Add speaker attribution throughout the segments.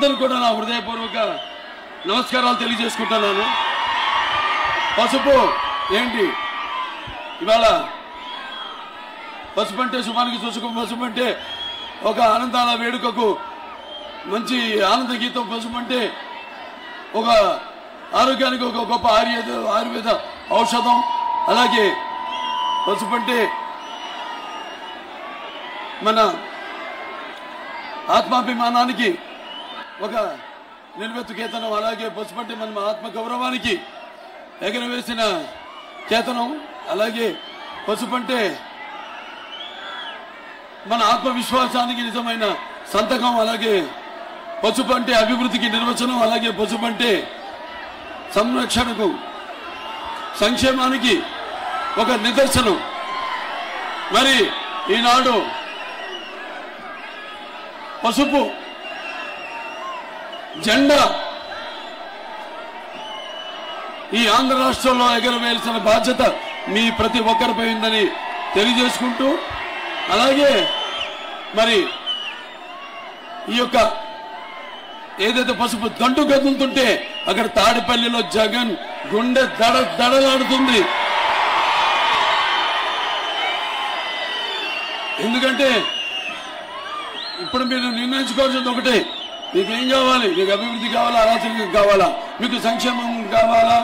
Speaker 1: అందరూ కూడా నా హృదయపూర్వక నమస్కారాలు తెలియజేసుకుంటున్నాను. పసుపు ఏంటి ఇవాళ పసుపు అంటే శుభానికి చూసుకు పసుపు అంటే ఒక ఆనందాల వేడుకకు మంచి ఆనంద గీతం. పసుపు అంటే ఒక ఆరోగ్యానికి ఒక గొప్ప ఆయుర్వేద ఔషధం. అలాగే పసుపు అంటే మన ఆత్మాభిమానానికి ఒక నిలువెత్తు కేతనం. అలాగే పసుపు అంటే మన ఆత్మ గౌరవానికి ఎగరవేసిన కేతనం. అలాగే పసుపు అంటే మన ఆత్మవిశ్వాసానికి నిజమైన సంతకం. అలాగే పసుపు అంటే అభివృద్ధికి నిర్వచనం. అలాగే పసుపు అంటే సంరక్షణకు సంక్షేమానికి ఒక నిదర్శనం. మరి ఈనాడు పసుపు జెండా ఈ ఆంధ్ర రాష్ట్రంలో ఎగరవేయాల్సిన బాధ్యత మీ ప్రతి ఒక్కరిపై ఉందని తెలియజేసుకుంటూ, అలాగే మరి ఈ యొక్క ఏదైతే పసుపు దండు కదులుతుంటే అక్కడ తాడిపల్లిలో జగన్ గుండె దడలాడుతుంది. ఎందుకంటే ఇప్పుడు మీరు నిర్ణయించుకోవాల్సింది ఒకటే, మీకేం కావాలి? మీకు అభివృద్ధి కావాలా, అరాచకం కావాలా, మీకు సంక్షేమం కావాలా,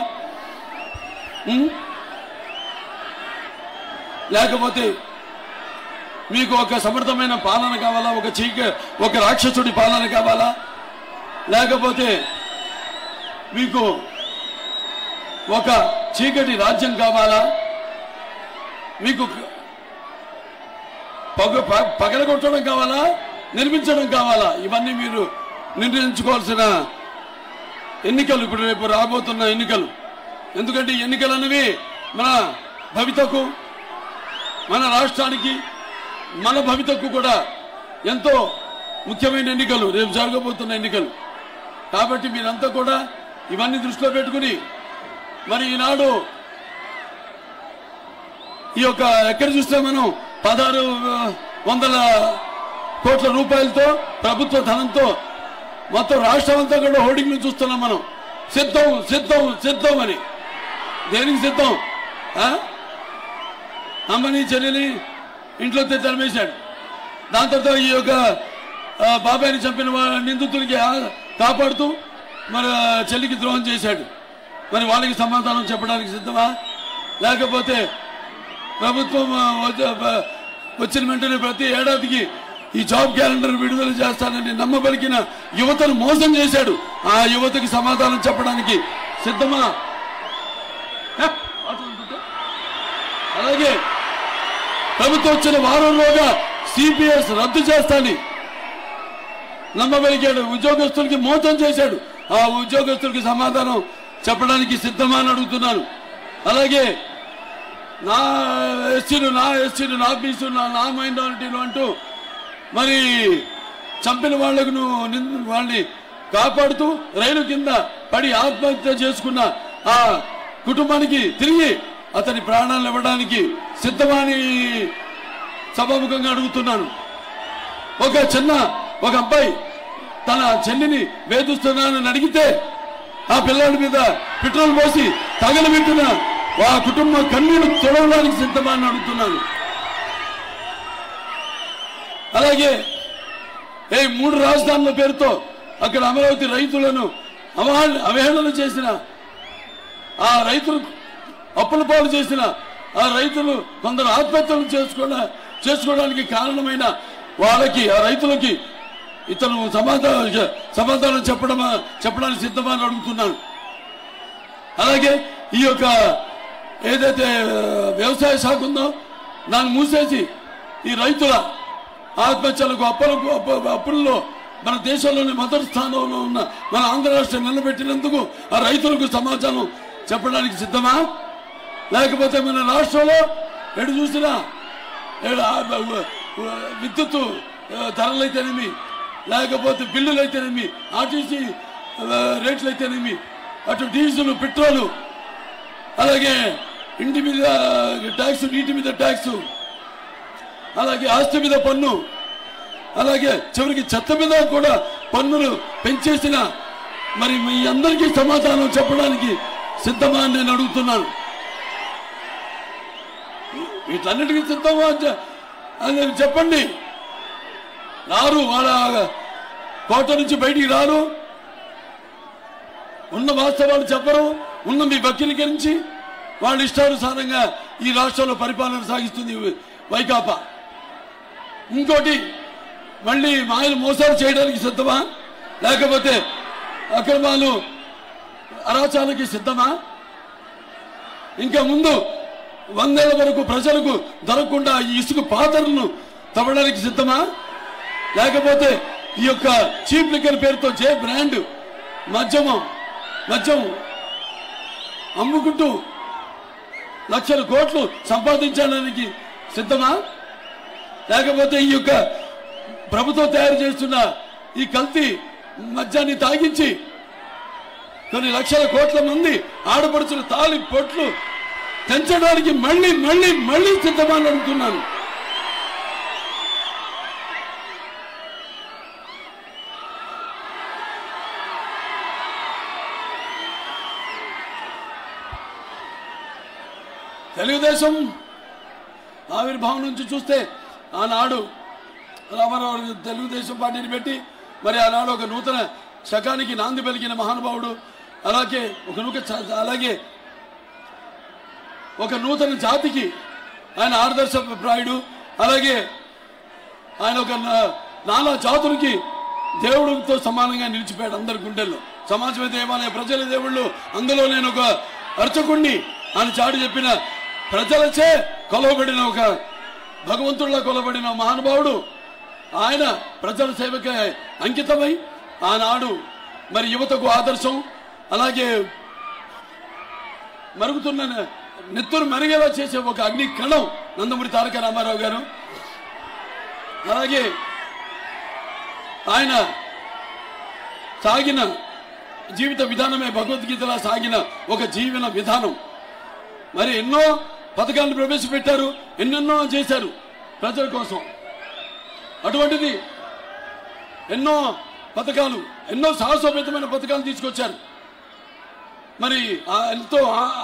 Speaker 1: లేకపోతే మీకు ఒక సమర్థమైన పాలన కావాలా, ఒక రాక్షసుడి పాలన కావాలా, లేకపోతే మీకు ఒక చీకటి రాజ్యం కావాలా, మీకు పగలగొట్టడం కావాలా, నిర్మించడం కావాలా? ఇవన్నీ మీరు నిర్ణయించుకోవాల్సిన ఎన్నికలు, ఇప్పుడు రేపు రాబోతున్న ఎన్నికలు. ఎందుకంటే ఎన్నికలు అనేవి మన భవితకు, మన రాష్ట్రానికి, మన భవితకు కూడా ఎంతో ముఖ్యమైన ఎన్నికలు, రేపు జరగబోతున్న ఎన్నికలు. కాబట్టి మీరంతా కూడా ఇవన్నీ దృష్టిలో పెట్టుకుని మరి ఈనాడు ఈ యొక్క ఎక్కడ చూస్తే మనం 1600 కోట్ల రూపాయలతో ప్రభుత్వ ధనంతో మొత్తం రాష్ట్రం అంతా కూడా హోర్డింగ్లు చూస్తున్నాం మనం. సిద్ధం సిద్ధం సిద్ధం అని. దేనికి సిద్ధం? అమ్మని చెల్లిని ఇంట్లో తరిమేశాడు. దాని తర్వాత ఈ యొక్క బాబాయిని చంపిన నిందితులకి కాపాడుతూ మన చెల్లికి ద్రోహం చేశాడు. మరి వాళ్ళకి సమాధానం చెప్పడానికి సిద్ధమా? లేకపోతే ప్రభుత్వం వచ్చిన వెంటనే ప్రతి ఏడాదికి ఈ జాబ్ క్యాలెండర్ విడుదల చేస్తానని నమ్మబలికిన యువతను మోసం చేశాడు. ఆ యువతకి సమాధానం చెప్పడానికి సిద్ధమా? అలాగే ప్రభుత్వం వచ్చిన వారంలోగా సిపిఎస్ రద్దు చేస్తానని నమ్మబలికాడు. ఉద్యోగస్తులకి మోసం చేశాడు. ఆ ఉద్యోగస్తులకి సమాధానం చెప్పడానికి సిద్ధమా అని అడుగుతున్నాను. అలాగే నా ఎస్సీలు, నా బీసీలు, నా మైనారిటీలు అంటూ మరి చంపిన వాళ్లకు వాళ్ళని కాపాడుతూ రైలు కింద పడి ఆత్మహత్య చేసుకున్న ఆ కుటుంబానికి తిరిగి అతని ప్రాణాలను ఇవ్వడానికి సిద్ధమని సభాముఖంగా అడుగుతున్నాను. ఒక అబ్బాయి తన చెల్లిని వేధిస్తున్నానని అడిగితే ఆ పిల్లాడి మీద పెట్రోల్ పోసి తగలబెట్టిన ఆ కుటుంబ కన్నీళ్లు తొడవడానికి సిద్ధమని అడుగుతున్నాను. అలాగే 3 రాజధానుల పేరుతో అక్కడ అమరావతి రైతులను అవహేళన చేసిన, ఆ రైతులు అప్పుల పాలు చేసిన ఆ రైతులు కొందరు ఆత్మహత్యలు చేసుకోవడానికి కారణమైన వాళ్ళకి, ఆ రైతులకి ఇతను సమాధానం చెప్పడానికి సిద్ధమని అడుగుతున్నాను. అలాగే ఈ యొక్క ఏదైతే వ్యవసాయ శాఖ ఉందో దాన్ని మూసేసి ఈ రైతుల ఆత్మహత్యలకు అప్పుల్లో మన దేశంలోని మొదటి స్థానంలో ఉన్న మన ఆంధ్ర రాష్ట్రం నిలబెట్టినందుకు ఆ రైతులకు సమాచారం చెప్పడానికి సిద్ధమా? లేకపోతే మన రాష్ట్రంలో ఎటు చూసినా విద్యుత్ ధరలైతేనేమి, లేకపోతే బిల్లులైతేనేమి, ఆర్టీసీ రేట్లయితేనేమి, అటు డీజిల్, పెట్రోలు, అలాగే ఇంటి మీద ట్యాక్స్, నీటి మీద ట్యాక్స్, అలాగే ఆస్తి మీద పన్ను, అలాగే చివరికి చెత్త మీద కూడా పన్నులు పెంచేసిన మరి మీ అందరికీ సమాధానం చెప్పడానికి సిద్ధమా అని నేను అడుగుతున్నాను. వీటన్నిటికీ సిద్ధమా అని చెప్పండి. రారు, వాళ్ళ కోట నుంచి బయటికి రారు, ఉన్న వాస్తవాలు చెప్పరు, ఉన్న మీ వకీలీకరించి వాళ్ళ ఇష్టానుసారంగా ఈ రాష్ట్రంలో పరిపాలన సాగిస్తుంది వైకాపా. ఇంకోటి, మళ్ళీ మాయలు మోసాలు చేయడానికి సిద్ధమా, లేకపోతే అక్రమాలు అరాచాలకి సిద్ధమా? ఇంకా ముందు 100 ఏళ్ల వరకు ప్రజలకు దొరకకుండా ఈ ఇసుక పాత్రలను తవ్వడానికి సిద్ధమా, లేకపోతే ఈ యొక్క చీప్ లిక్కర్ పేరుతో బ్రాండ్ మద్యం అమ్ముకుంటూ లక్షల కోట్లు సంపాదించడానికి సిద్ధమా, లేకపోతే ఈ యొక్క ప్రభుత్వం తయారు చేస్తున్న ఈ కల్తీ మద్యాన్ని తాగించి కొన్ని లక్షల కోట్ల మంది ఆడపడుచుల తాళి పొట్లు పెంచడానికి మళ్ళీ మళ్ళీ మళ్ళీ సిద్ధమని అడుగుతున్నాను. తెలుగుదేశం ఆవిర్భావం నుంచి చూస్తే ఆనాడు రామారావు తెలుగుదేశం పార్టీని పెట్టి మరి ఆనాడు ఒక నూతన శకానికి నాంది పలికిన మహానుభావుడు, అలాగే ఒక నూతన జాతికి ఆయన ఆదర్శప్రాయుడు, అలాగే ఆయన ఒక నానా జాతులకి దేవుడితో సమానంగా నిలిచిపోయాడు అందరి గుండెల్లో. సమాజమే దేవాలయ, ప్రజల దేవుళ్ళు, అందులో నేను ఒక అర్చకుణ్ణి అని చాటి చెప్పిన, ప్రజలచే కొలవబడిన ఒక భగవంతుడిలా కొలబడిన మహానుభావుడు ఆయన ప్రజల సేవకే అంకితమై ఆనాడు మరి యువతకు ఆదర్శం, అలాగే మరుగుతున్న నెత్తురు మరిగేలా చేసే ఒక అగ్ని కణం నందమూరి తారక రామారావు గారు. అలాగే ఆయన సాగిన జీవిత విధానమే భగవద్గీతలా సాగిన ఒక జీవన విధానం. మరి ఎన్నో పథకాలను ప్రవేశపెట్టారు, ఎన్నెన్నో చేశారు ప్రజల కోసం. అటువంటిది ఎన్నో పథకాలు, ఎన్నో సాహసోపేతమైన పథకాలు తీసుకొచ్చారు. మరి ఎంతో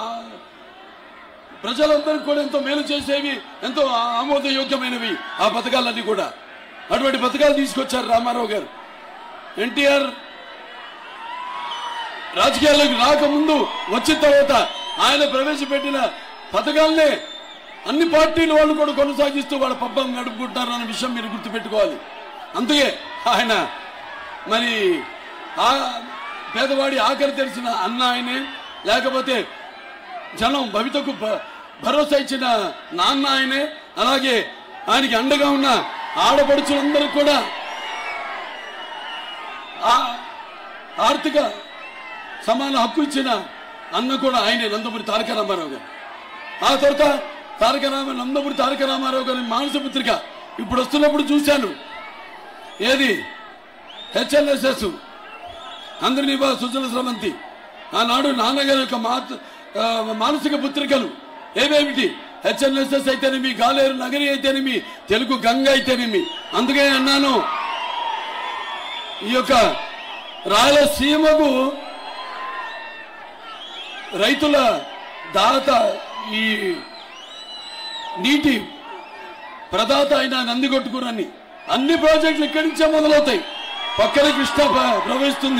Speaker 1: ప్రజలందరికీ కూడా ఎంతో మేలు చేసేవి, ఎంతో ఆమోదయోగ్యమైనవి ఆ పథకాలన్నీ కూడా. అటువంటి పథకాలు తీసుకొచ్చారు రామారావు గారు. ఎన్టీఆర్ రాజకీయాల్లోకి రాకముందు వచ్చిన తర్వాత ఆయన ప్రవేశపెట్టిన పథకాలనే అన్ని పార్టీలు వాళ్ళు కూడా కొనసాగిస్తూ వాళ్ళ పబ్బం గడుపుకుంటారు అన్న విషయం మీరు గుర్తుపెట్టుకోవాలి. అందుకే ఆయన మరి ఆ పేదవాడి ఆఖరి తెలిసిన అన్న ఆయనే, లేకపోతే జనం భవితకు భరోసా ఇచ్చిన నాన్న ఆయనే, అలాగే ఆయనకి అండగా ఉన్న ఆడపడుచులందరూ కూడా ఆర్థిక సమాన హక్కు ఇచ్చిన అన్న కూడా ఆయనే, నందమూరి తారక రామారావు గారు. ఆ తర్వాత నందమూరి తారక రామారావు గారి మానస పత్రిక ఇప్పుడు వస్తున్నప్పుడు చూశాను. ఏది హెచ్ఎల్ఎస్ఎస్ అందరినీ సుజల స్రవంతి, ఆనాడు నాన్నగారి యొక్క మానసిక పుత్రికలు ఏవేమిటి, హెచ్ఎల్ఎస్ఎస్ అయితేనేమి, గాలేరు నగరి అయితేనేమి, తెలుగు గంగ అయితేనేమి. అందుకే అన్నాను, ఈ యొక్క రాయలసీమకు రైతుల దాత, ఈ నీటి ప్రదాత అయిన నందికొట్టుకురని అన్ని ప్రాజెక్టులు ఇక్కడి నుంచే మొదలవుతాయి. పక్కన కృష్ణ ప్రవహిస్తుంది.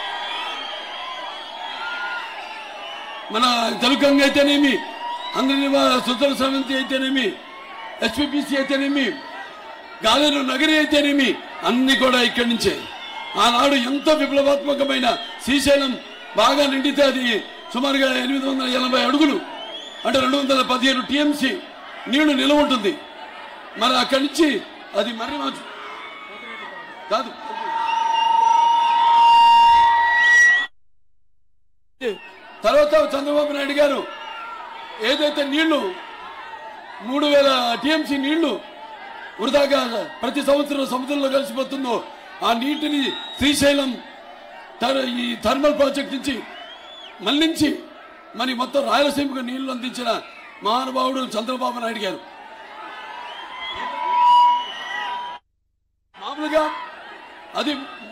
Speaker 1: మన తెలుగంగ అయితేనేమి, అందరి సుతల సమంతి అయితేనేమి, ఎస్పీపీసీ అయితేనేమి, గాలేరు నగరి అయితేనేమి, అన్ని కూడా ఇక్కడి నుంచే. ఆనాడు ఎంతో విప్లవాత్మకమైన శ్రీశైలం బాగా నిండితే అది సుమారుగా 880 అడుగులు, అంటే 215 టీఎంసీ నీళ్లు నిల్వ ఉంటుంది. మరి అక్కడి నుంచి అది మర్రి కాదు, తర్వాత చంద్రబాబు నాయుడు గారు ఏదైతే నీళ్లు 3000 టీఎంసీ నీళ్లు వృధాగా ప్రతి సంవత్సరం సముద్రంలో కలిసిపోతుందో ఆ నీటిని శ్రీశైలం ఈ థర్మల్ ప్రాజెక్ట్ నుంచి మళ్లించి మరి మొత్తం రాయలసీమకు నీళ్లు అందించిన మహానుభావుడు చంద్రబాబు నాయుడు గారు. మామూలుగా అది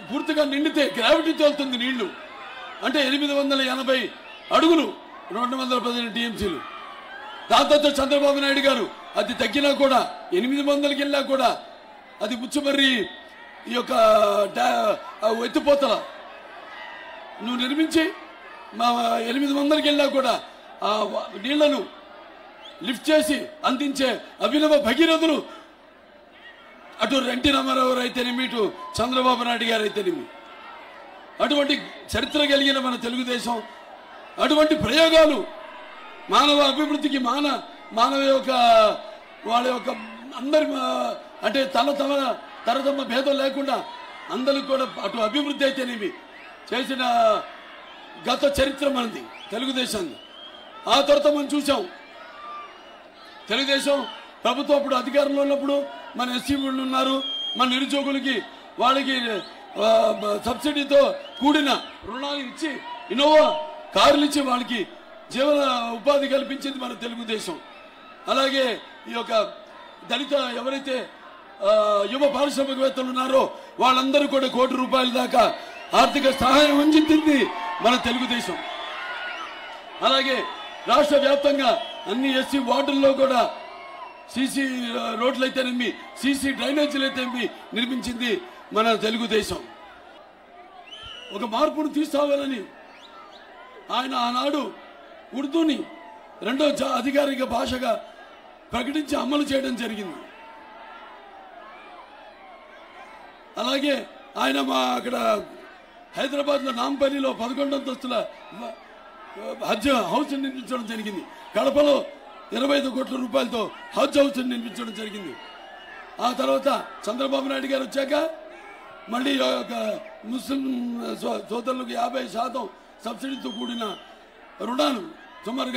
Speaker 1: పూర్తిగా నిండితే గ్రావిటీ తోలుతుంది నీళ్లు. అంటే 880 అడుగులు 215 టీఎంసీలు. దాంతో చంద్రబాబు నాయుడు గారు అది తగ్గినా కూడా 800కి వెళ్ళినా కూడా అది ముచ్చుమర్రి ఈ యొక్క ఎత్తిపోతల నువ్వు నిర్మించి మా 800కి వెళ్ళినా కూడా ఆ నీళ్లను లిఫ్ట్ చేసి అందించే అభినవ భగీరథులు అటు ఎన్టీ రామారావు అయితేనేమి, ఇటు చంద్రబాబు నాయుడు గారు అయితేనేమి. అటువంటి చరిత్ర కలిగిన మన తెలుగుదేశం అటువంటి ప్రయోగాలు మానవ అభివృద్ధికి మానవ యొక్క వాళ్ళ యొక్క అందరి అంటే తరతమ భేదం లేకుండా అందరికి కూడా అటు అభివృద్ధి అయితేనేమి చేసిన గత చరిత్ర మనది తెలుగుదేశాన్ని. ఆ తర్వాత మనం చూసాం తెలుగుదేశం ప్రభుత్వం అప్పుడు అధికారంలో ఉన్నప్పుడు మన ఎస్సీ వాళ్ళు ఉన్నారు, మన నిరుద్యోగులకి వాళ్ళకి సబ్సిడీతో కూడిన రుణాలు ఇచ్చి ఇన్నోవా కార్లు ఇచ్చి వాళ్ళకి జీవన ఉపాధి కల్పించింది మన తెలుగుదేశం. అలాగే ఈ యొక్క దళిత ఎవరైతే యువ పారిశ్రామికవేత్తలు ఉన్నారో వాళ్ళందరూ కూడా ₹1 కోటి దాకా ఆర్థిక సహాయం అందించింది మన తెలుగుదేశం. అలాగే రాష్ట్ర వ్యాప్తంగా అన్ని ఎస్సీ వార్డుల్లో కూడా సీసీ రోడ్లు అయితేనేమి, సీసీ డ్రైనేజీలు అయితేనేమి నిర్మించింది మన తెలుగుదేశం. ఒక మార్పును తీసుకురావాలని ఆయన ఆనాడు ఉర్దూని 2వ అధికారిక భాషగా ప్రకటించి అమలు చేయడం జరిగింది. అలాగే ఆయన మా అక్కడ హైదరాబాద్లో నాంపల్లిలో 11 అంతస్తుల హజ్ హౌస్ నిర్మించడం జరిగింది. కడపలో 25 కోట్ల రూపాయలతో హజ్ హౌస్ నిర్మించడం జరిగింది. ఆ తర్వాత చంద్రబాబు నాయుడు గారు వచ్చాక మళ్ళీ ఒక ముస్లిం సోదరులకు 50% సబ్సిడీతో కూడిన రుణాలు సుమారుగా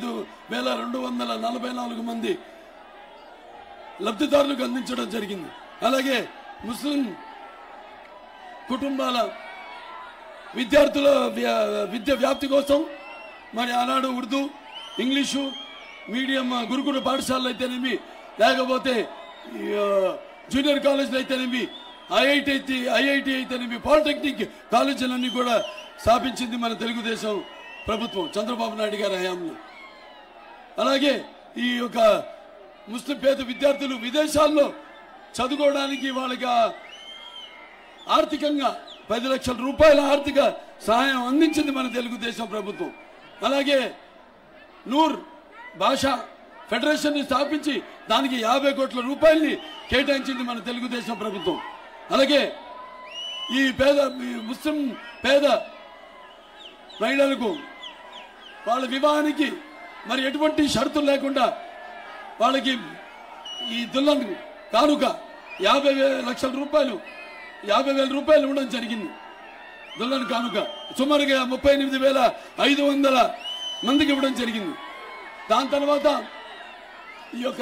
Speaker 1: 45,244 మంది లబ్ధిదారులకు అందించడం జరిగింది. అలాగే ముస్లిం కుటుంబాల విద్యార్థుల విద్య వ్యాప్తి కోసం మరి ఆనాడు ఉర్దూ, ఇంగ్లీషు మీడియం గురుకుల పాఠశాలలు అయితేనేమి, లేకపోతే జూనియర్ కాలేజీలు అయితేనేమి, ఐఐటి అయితేనేమి, పాలిటెక్నిక్ కాలేజీలన్నీ కూడా స్థాపించింది మన తెలుగుదేశం ప్రభుత్వం చంద్రబాబు నాయుడు గారి హయాంలో. అలాగే ఈ యొక్క ముస్లిం పేద విద్యార్థులు విదేశాల్లో చదువుకోవడానికి వాళ్ళకి ఆర్థికంగా 10 లక్షల రూపాయల ఆర్థిక సహాయం అందించింది మన తెలుగుదేశం ప్రభుత్వం. అలాగే నూర్ భాషా ఫెడరేషన్ ని స్థాపించి దానికి 50 కోట్ల రూపాయల్ని కేటాయించింది మన తెలుగుదేశం ప్రభుత్వం. అలాగే ఈ ముస్లిం పేద మహిళలకు వాళ్ళ వివాహానికి మరి ఎటువంటి షరతులు లేకుండా వాళ్ళకి ఈ దుల్హన్ కానుక 50,00,000 రూపాయలు 50,000 రూపాయలు ఇవ్వడం జరిగింది. దుల్హన్ కానుక సుమారుగా 38,500 మందికి ఇవ్వడం జరిగింది. దాని తర్వాత ఈ యొక్క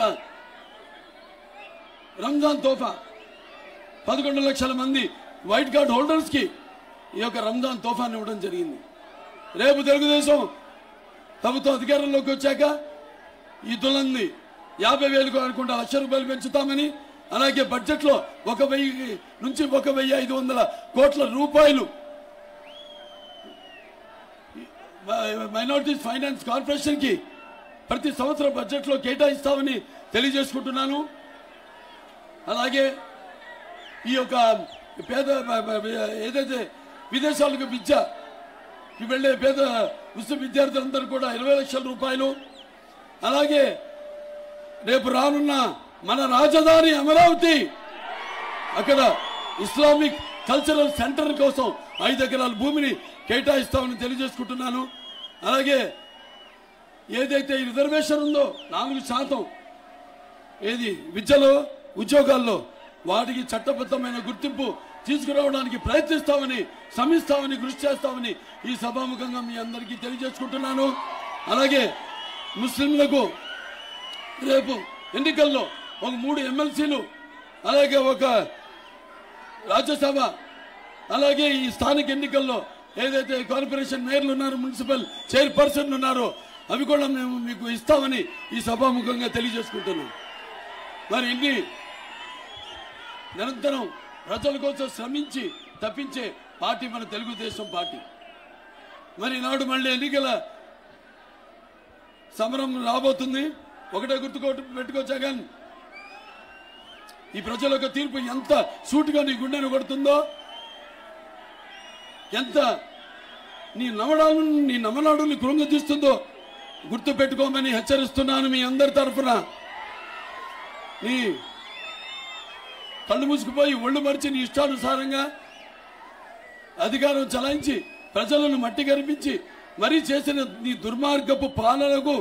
Speaker 1: రంజాన్ తోఫా 11 లక్షల మంది వైట్ కార్డ్ హోల్డర్స్ కి ఈ యొక్క రంజాన్ తోఫాని ఇవ్వడం జరిగింది. రేపు తెలుగుదేశం ప్రభుత్వం అధికారంలోకి వచ్చాక ఈ దుల్హన్ని 50,000 అనుకుంటా ₹1,00,000 పెంచుతామని, అలాగే బడ్జెట్ లో 1,000 నుంచి 1,500 కోట్ల రూపాయలు మైనారిటీస్ ఫైనాన్స్ కార్పొరేషన్ కి ప్రతి సంవత్సరం బడ్జెట్ లో కేటాయిస్తామని తెలియజేసుకుంటున్నాను. అలాగే ఈ యొక్క పేద ఏదైతే విదేశాలకు విద్యకి వెళ్లే పేద ముస్లిం విద్యార్థులందరూ కూడా 20 లక్షల రూపాయలు. అలాగే రేపు రానున్న మన రాజధాని అమరావతి అక్కడ ఇస్లామిక్ కల్చరల్ సెంటర్ కోసం 5 ఎకరాల భూమిని కేటాయిస్తామని తెలియజేసుకుంటున్నాను. అలాగే ఏదైతే రిజర్వేషన్ ఉందో 4% ఏది విద్యలో ఉద్యోగాల్లో వాటికి చట్టబద్ధమైన గుర్తింపు తీసుకురావడానికి ప్రయత్నిస్తామని, శ్రమిస్తామని, కృషి చేస్తామని ఈ సభాముఖంగా మీ అందరికీ తెలియజేసుకుంటున్నాను. అలాగే ముస్లింలకు రేపు ఎన్నికల్లో ఒక 3 ఎమ్మెల్సీలు, అలాగే ఒక రాజ్యసభ, అలాగే ఈ స్థానిక ఎన్నికల్లో ఏదైతే కార్పొరేషన్ మేయర్లు ఉన్నారు, మున్సిపల్ చైర్పర్సన్లు ఉన్నారో అవి కూడా మేము మీకు ఇస్తామని ఈ సభాముఖంగా తెలియజేసుకుంటున్నాం. మరి ఇన్ని నిరంతరం ప్రజల కోసం శ్రమించి తప్పించే పార్టీ మన తెలుగుదేశం పార్టీ. మరి నాడు మళ్ళీ ఎన్నికల సమరం రాబోతుంది. ఒకటే పెట్టుకో జగన్, ఈ ప్రజల యొక్క తీర్పు ఎంత సూటిగా నీ గుండెను కొడుతుందో, ఎంత నీ నమనాడుల్ని కృంగతీస్తుందో గుర్తు పెట్టుకోమని హెచ్చరిస్తున్నాను. మీ అందరి తరఫున నీ కళ్ళు మూసుకుపోయి ఒళ్ళు మరిచి నీ ఇష్టానుసారంగా అధికారం చలాయించి ప్రజలను మట్టి గరిపించి మరీ చేసిన నీ దుర్మార్గపు పాలనకు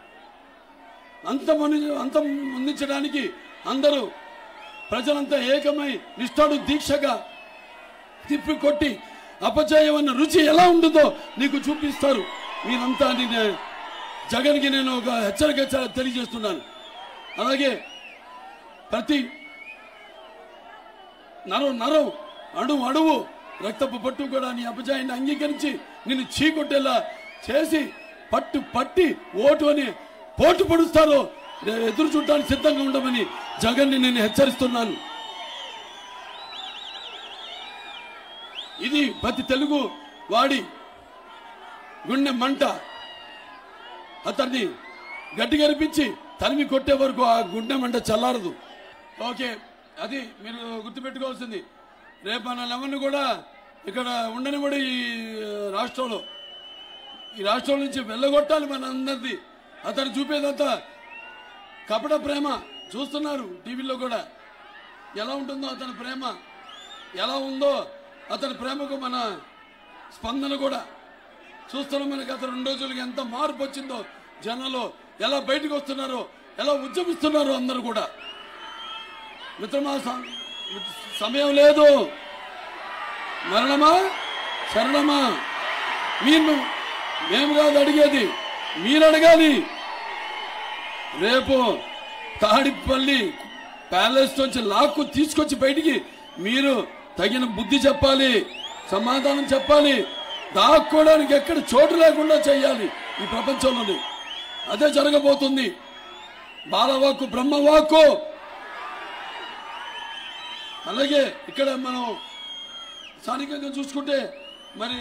Speaker 1: అంతం అందించడానికి అందరూ ప్రజలంతా ఏకమై నిష్ఠాడు దీక్షగా తిప్పి కొట్టి అపజయం అన్న రుచి ఎలా ఉంటుందో నీకు చూపిస్తారు. మీరంతా జగన్కి నేను ఒక హెచ్చరిక తెలియజేస్తున్నాను. అలాగే ప్రతి నరం అడువు రక్తపు పట్టు కూడా నీ అపజయాన్ని అంగీకరించి నిన్ను చీకొట్టేలా చేసి పట్టి ఓటు అని పోటు పడుస్తారో ఎదురు చూడటానికి సిద్ధంగా ఉండమని జగన్ని నేను హెచ్చరిస్తున్నాను. ఇది ప్రతి తెలుగు వాడి గుండె మంట. అతన్ని గట్టి గరిపించి తరిమి కొట్టే వరకు ఆ గుండె మంట చల్లారదు. ఓకే, అది మీరు గుర్తుపెట్టుకోవాల్సింది. రేపు మన లెవెన్ కూడా ఇక్కడ ఉండనివ్వడు. ఈ రాష్ట్రం నుంచి వెళ్ళగొట్టాలి మన అందరిది. అతను చూపేదంతా కపట ప్రేమ చూస్తున్నారు. టీవీలో కూడా ఎలా ఉంటుందో అతని ప్రేమ, ఎలా ఉందో అతని ప్రేమకు మన స్పందన కూడా చూస్తున్నాం. మనకి అతను 2 రోజులకి ఎంత మార్పు వచ్చిందో, జనంలో ఎలా బయటకు వస్తున్నారో, ఎలా ఉద్యమిస్తున్నారో అందరూ కూడా. మిత్రమా, సమయం లేదు. మరణమా శరణమా మేము కాదు అడిగేది, మీరు అడగాలి. రేపు తాడిపల్లి ప్యాలెస్ నుంచి లాక్కు తీసుకొచ్చి బయటికి మీరు తగిన బుద్ధి చెప్పాలి, సమాధానం చెప్పాలి. దాక్కోవడానికి ఎక్కడ చోటు లేకుండా చేయాలి ఈ ప్రపంచంలోని. అదే జరగబోతుంది. బాలవాక్కు బ్రహ్మవాక్కు. అలాగే ఇక్కడ మనం స్థానికంగా చూసుకుంటే మరి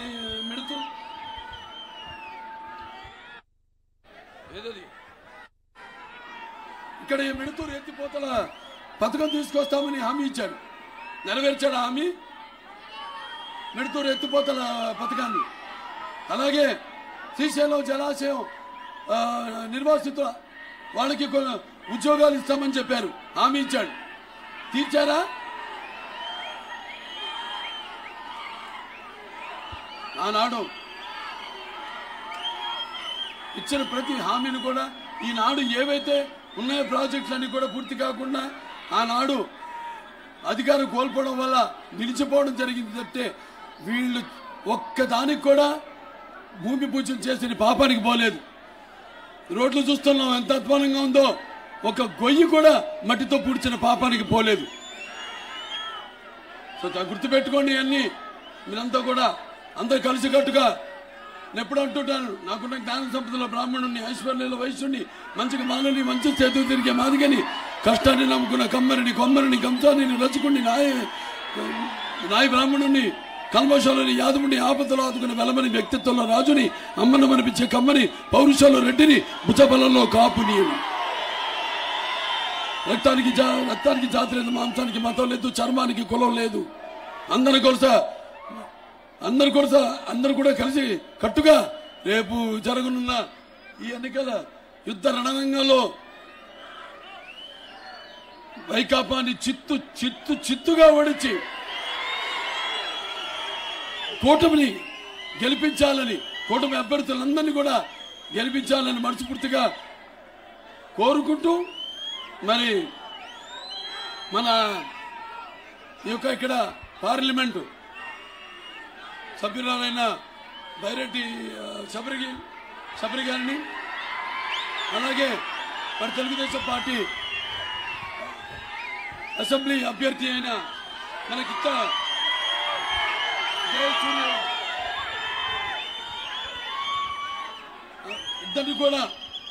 Speaker 1: ఇక్కడ మిడుతూరు ఎత్తిపోతల పథకం తీసుకొస్తామని హామీ ఇచ్చాడు. నెరవేర్చాడు హామీ, మిడుతూరు ఎత్తిపోతల పథకాన్ని. అలాగే శ్రీశైలం జలాశయం నిర్వాసితుల వాళ్ళకి ఉద్యోగాలు ఇస్తామని చెప్పారు, హామీ ఇచ్చాడు. తీర్చారా? ఆనాడు ఇచ్చిన ప్రతి హామీని కూడా ఈనాడు ఏవైతే ఉన్నాయో ప్రాజెక్టులన్నీ కూడా పూర్తి కాకుండా ఆనాడు అధికారం కోల్పోవడం వల్ల నిలిచిపోవడం జరిగింది తప్పితే వీళ్ళు ఒక్కదానికి కూడా భూమి పూజన చేసిన పాపానికి పోలేదు. రోడ్లు చూస్తున్నాం ఎంత అధ్వానంగా ఉందో, ఒక గొయ్యి కూడా మట్టితో పూడ్చిన పాపానికి పోలేదు. సో గుర్తుపెట్టుకోండి అన్ని. మీరంతా కూడా అందరు కలిసికట్టుగా నేను ఎప్పుడు అంటుంటాను, నాకున్న జ్ఞాన సంపదలో బ్రాహ్మణుని, ఐశ్వర్యంలో వైశ్యుని, మంచిగా మానవుని, మంచి చేతులు తిరిగే మాదిగని, కష్టాన్ని నమ్ముకున్న కమ్మరిని, కొమ్మరిని, కంసాని, రజకుని, నాయ బ్రాహ్మణుని, కల్మషాలని, యాదవుని, ఆపదలో ఆదుకున్న వెలమని, వ్యక్తిత్వంలో రాజుని, అమ్మను అనిపించే కమ్మని, పౌరుషంలో రెడ్డిని, భుజబలంలో కాపుని. రక్తానికి జాతి లేదు, మాంసానికి మతం లేదు, చర్మానికి కులం లేదు. అందరూ కూడా కలిసి కట్టుగా రేపు జరగనున్న ఈ ఎన్నికల యుద్ధ రణరంగంలో వైకాపాని చిత్తుగా ఓడించి కూటమిని గెలిపించాలని, కూటమి అభ్యర్థులందరినీ కూడా గెలిపించాలని మనస్ఫూర్తిగా కోరుకుంటూ, మరి మన ఇక్కడ పార్లమెంటు సభ్యురాలైన బైరెడ్డి శబరి గారిని, అలాగే మరి తెలుగుదేశం పార్టీ అసెంబ్లీ అభ్యర్థి అయిన మనకిక్క ఇద్దరిని కూడా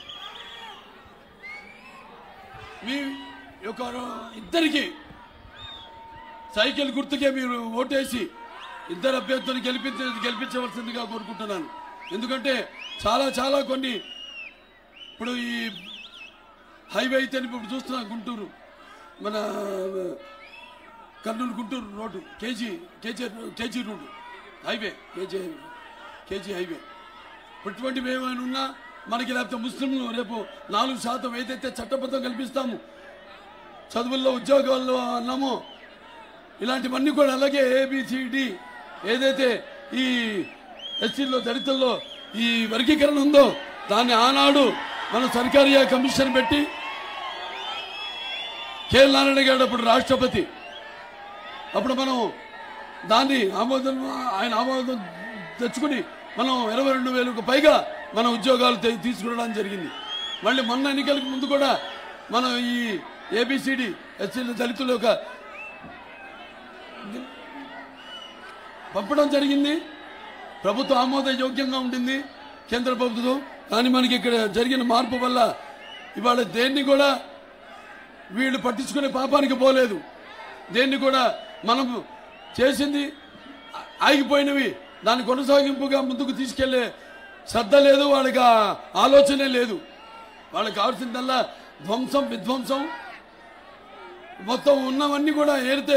Speaker 1: మీ యొక్క ఇద్దరికి సైకిల్ గుర్తుకే మీరు ఓటేసి ఇద్దరు అభ్యర్థులను గెలిపించవలసిందిగా కోరుకుంటున్నాను. ఎందుకంటే చాలా కొన్ని ఇప్పుడు ఈ హైవే అయితే ఇప్పుడు చూస్తున్నాం, గుంటూరు మన Kurnool Guntur road KG road highway KG highway. ఇటువంటివి ఏమైనా ఉన్నా మనకి, లేకపోతే ముస్లింలు రేపు 4% ఏదైతే చట్టబద్ధం కల్పిస్తాము, చదువుల్లో ఉద్యోగాల్లో అన్నామో ఇలాంటివన్నీ కూడా, అలాగే ABCD ఏదైతే ఈ ఎస్సీల్లో దళితుల్లో ఈ వర్గీకరణ ఉందో దాన్ని ఆనాడు మనం సర్కారీ కమిషన్ పెట్టి కేఎల్ నారాయణ గారు అప్పుడు రాష్ట్రపతి, అప్పుడు మనం దాన్ని ఆయన ఆమోదం తెచ్చుకుని మనం 22,000కు పైగా మన ఉద్యోగాలు తీసుకురావడం జరిగింది. మళ్ళీ మొన్న ఎన్నికలకు ముందు కూడా మనం ఈ ABCD ఎస్సీల దళితుల యొక్క పంపడం జరిగింది. ప్రభుత్వం ఆమోదయోగ్యంగా ఉంటుంది కేంద్ర ప్రభుత్వం. కానీ మనకి ఇక్కడ జరిగిన మార్పు వల్ల ఇవాళ దేన్ని కూడా వీళ్ళు పట్టించుకునే పాపానికి పోలేదు. దేన్ని కూడా మనం చేసింది ఆగిపోయినవి దాని కొనసాగింపుగా ముందుకు తీసుకెళ్లే శ్రద్ధ లేదు, వాళ్ళకి ఆలోచనే లేదు. వాళ్ళకి కావాల్సిందల్లా విధ్వంసం, మొత్తం ఉన్నవన్నీ కూడా ఏరితే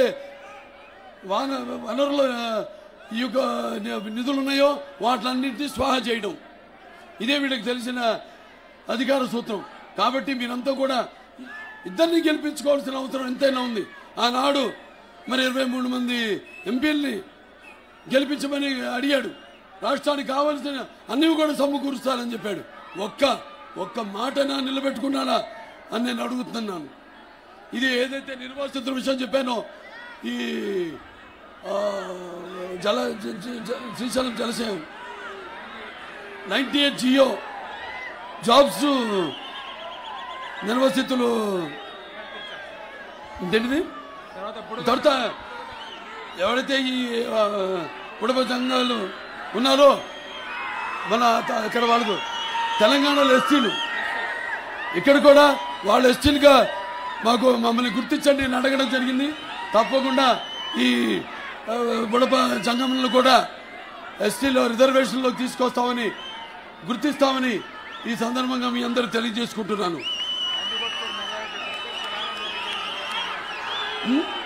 Speaker 1: వనరుల ఈ యొక్క నిధులు ఉన్నాయో వాటిలన్నింటినీ స్వాహా చేయడం, ఇదే వీళ్ళకి తెలిసిన అధికార సూత్రం. కాబట్టి మీరంతా కూడా ఇద్దరిని గెలిపించుకోవాల్సిన అవసరం ఎంతైనా ఉంది. ఆనాడు మరి 23 మంది ఎంపీల్ని గెలిపించమని అడిగాడు. రాష్ట్రానికి కావాల్సిన అన్ని కూడా సమకూరుస్తారని చెప్పాడు. ఒక్క మాటనా నిలబెట్టుకున్నాడా అని నేను అడుగుతున్నాను. ఇది ఏదైతే నిర్వాసితుల విషయం చెప్పానో, ఈ శ్రీశైలం జలశయం 98 జియో జాబ్స్ నిర్వాసితులు ఏంటిది తర్వాత ఎవరైతే ఈ కుటుంబ సంఘాలు ఉన్నారో మన ఇక్కడ వాళ్ళు తెలంగాణలో ఎస్టీలు, ఇక్కడ కూడా వాళ్ళు ఎస్టీలుగా మమ్మల్ని గుర్తించండి అని అడగడం జరిగింది. తప్పకుండా ఈ బుడప సంఘంలో కూడా ఎస్టీలో రిజర్వేషన్లో తీసుకొస్తామని, గుర్తిస్తామని ఈ సందర్భంగా మీ అందరూ తెలియజేసుకుంటున్నాను.